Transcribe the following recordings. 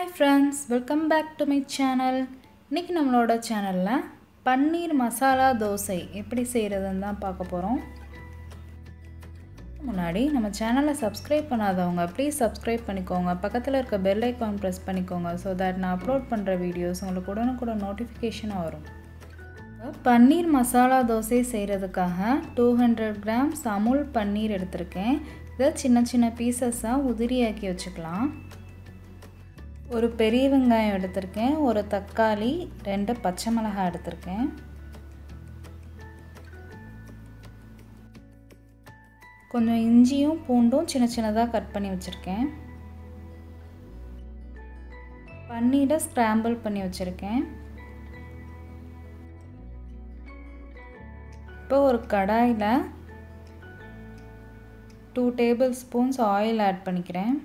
Hi friends, welcome back to my channel. இன்னைக்கு நம்மளோட சேனல்ல பன்னீர் மசாலா தோசை எப்படி செய்யறதுன்னு தான் பார்க்க போறோம். முன்னாடி நம்ம சேனலை சப்ஸ்கிரைப் பண்ணாதவங்க ப்ளீஸ் சப்ஸ்கிரைப் பண்ணிக்கோங்க. பக்கத்துல இருக்க பெல் ஐகான் பிரஸ் பண்ணிக்கோங்க so that நான் அப்லோட் பண்ற வீடியோஸ் உங்களுக்கு உடனுக்குடன் நோட்டிஃபிகேஷனா வரும். பன்னீர் மசாலா தோசை செய்யறதுக்காக 200 grams அமுல் பன்னீர் எடுத்துர்க்கேன். இத சின்ன சின்ன பீசஸா உதிரியாக்கி வச்சுக்கலாம். ஒரு பெரிய வெங்காயம் எடுத்துர்க்கேன், ஒரு தக்காளி, 2 பச்சை மிளகாய் எடுத்துர்க்கேன். கொஞ்சம் இஞ்சியும் பூண்டும் சின்ன சின்னதா கட் பண்ணி வச்சிருக்கேன். பன்னீரை ஸ்கிராம்பிள் பண்ணி வச்சிருக்கேன். இப்போ ஒரு கடாயில 2 tablespoons ஆயில் ஆட் பண்ணிக்கிறேன்.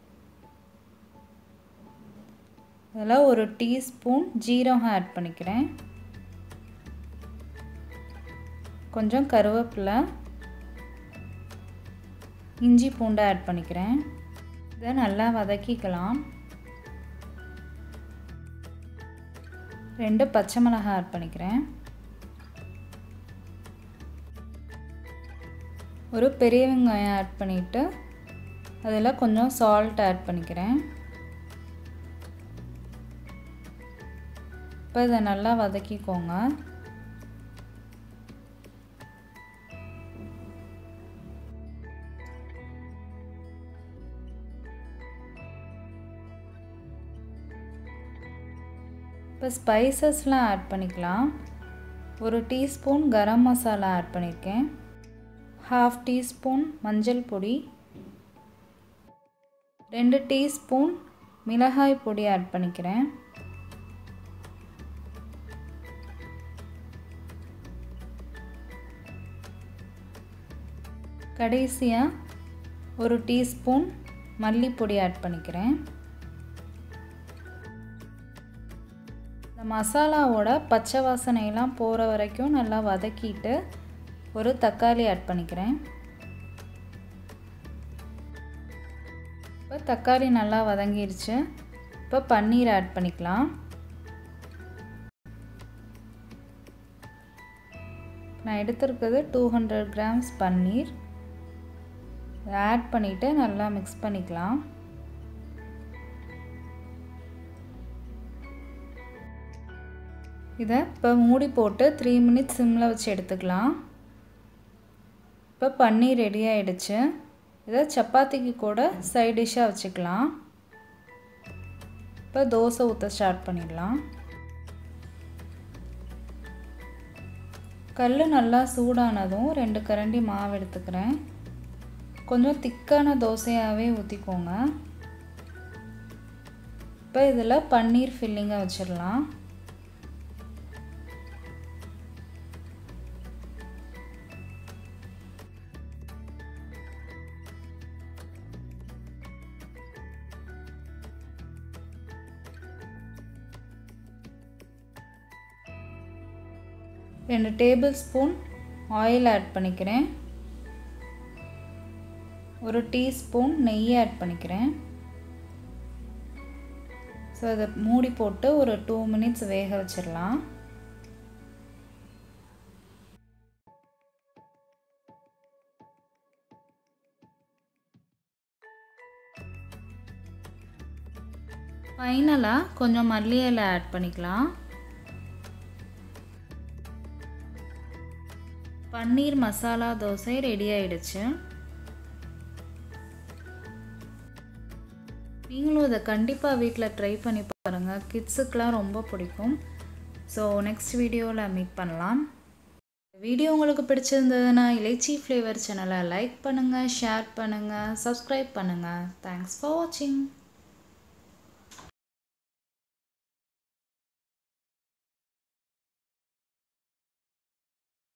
அதல ஒரு டீஸ்பூன் ஜீரகம் ஆட் பண்ணிக்கிறேன். கொஞ்சம் கருவேப்பிலை, இஞ்சி பூண்டு ஆட் பண்ணிக்கிறேன். இத நல்லா வதக்கிக்கலாம். 2 பச்சை மிளகாய் ஆட் பண்ணிக்கிறேன். ஒரு பெரிய வெங்காயம் ஆட் பண்ணிட்டு அதல கொஞ்சம் salt ஆட் பண்ணிக்கிறேன். இப்போ இத நல்லா வதக்கிக்கோங்க. இப்போ ஸ்பைசஸ்லாம் ஆட் பண்ணிக்கலாம். ஒரு டீஸ்பூன் கரம் மசாலா ஆட் பண்ணிருக்கேன். 1/2 டீஸ்பூன் மஞ்சள் பொடி, 2 டீஸ்பூன் மிளகாய் பொடி ஆட் பண்ணிக்கிறேன். கடைசியா ஒரு டீஸ்பூன் மல்லிப்பொடி ஆட் பண்ணிக்கிறேன். இந்த மசாலாவோட பச்சை வாசனை எல்லாம் போற வரைக்கும் நல்லா வதக்கிட்டு ஒரு தக்காளி ஆட் பண்ணிக்கிறேன். இப்போ தக்காளி நல்லா வதங்கிருச்சு. இப்போ பன்னீர் ஆட் பண்ணிக்கலாம். நான் எடுத்துர்க்கிறது 200 grams பன்னீர். ஆட் பண்ணிட்டு நல்லா mix பண்ணிக்கலாம். இத இப்ப மூடி போட்டு 3 minutes சிம்ல வச்சு எடுத்துக்கலாம். இப்ப பன்னீர் ரெடி ஆயிடுச்சு. இத சப்பாத்திக்கு கூட சைடு டிஷ்ஷா வச்சுக்கலாம். இப்ப தோசை ஊத்த ஸ்டார்ட் பண்ணிடலாம். கல்லு நல்லா சூடானதும் 2 கரண்டி மாவு எடுத்துக்கிறேன். கொஞ்சம் திக்கான தோசையாவே ஊத்திக்கோங்க. இப்போ இதல பன்னீர் ஃபில்லிங்கை வச்சிரலாம். ரெண்டு டேபிள்ஸ்பூன் ஆயில் ஆட் பண்ணிக்கிறேன். ஒரு டீஸ்பூன் நெய் ஆட் பண்ணிக்கிறேன். சோ இத மூடி போட்டு ஒரு 2 minutes வேக வச்சிரலாம். ஃபைனலா கொஞ்சம் மல்லி இலை ஆட் பண்ணிக்கலாம். பன்னீர் மசாலா தோசை ரெடி ஆயிடுச்சு. நீங்களும் இத கண்டிப்பா வீட்ல ட்ரை பண்ணி பாருங்க. கிட்ஸ்க்குலாம் ரொம்ப பிடிக்கும். சோ நெக்ஸ்ட் வீடியோல மீட் பண்ணலாம். வீடியோ உங்களுக்கு பிடிச்சிருந்ததுனா இலைச்சி ஃப்ளேவர் சேனலை லைக் பண்ணுங்க, ஷேர் பண்ணுங்க, சப்ஸ்கிரைப் பண்ணுங்க. Thanks for watching.